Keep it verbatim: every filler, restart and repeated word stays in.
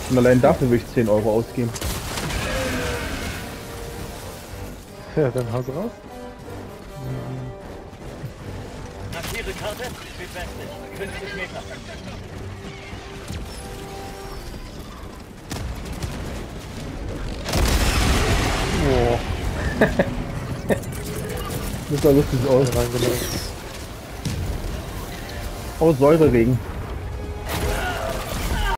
Und allein dafür will ich zehn Euro ausgeben. Ja, dann haus raus. Markiere Karte, Südwestlich, fünfzig Meter. Boah. Das sah lustig aus. Reingelaufen. Oh, Säureregen.